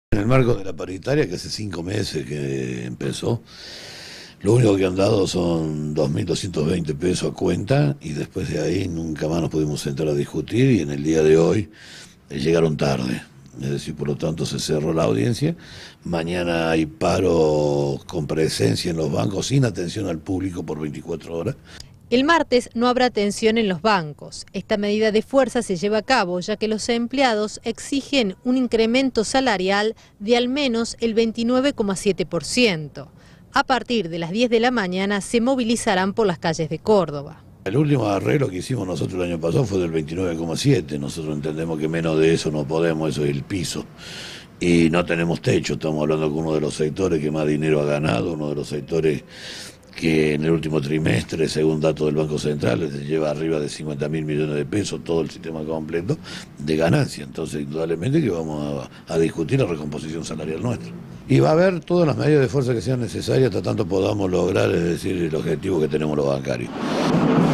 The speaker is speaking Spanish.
En el marco de la paritaria, que hace 5 meses que empezó, lo único que han dado son 2.220 pesos a cuenta y después de ahí nunca más nos pudimos sentar a discutir y en el día de hoy llegaron tarde. Es decir, por lo tanto se cerró la audiencia. Mañana hay paro con presencia en los bancos sin atención al público por 24 horas. El martes no habrá atención en los bancos. Esta medida de fuerza se lleva a cabo ya que los empleados exigen un incremento salarial de al menos el 29,7%. A partir de las 10 de la mañana se movilizarán por las calles de Córdoba. El último arreglo que hicimos nosotros el año pasado fue del 29,7. Nosotros entendemos que menos de eso no podemos, eso es el piso. Y no tenemos techo, estamos hablando con uno de los sectores que más dinero ha ganado, uno de los sectores que en el último trimestre, según datos del Banco Central, se lleva arriba de 50.000 millones de pesos todo el sistema completo de ganancia. Entonces, indudablemente que vamos a discutir la recomposición salarial nuestra. Y va a haber todas las medidas de fuerza que sean necesarias hasta tanto podamos lograr, es decir, el objetivo que tenemos los bancarios.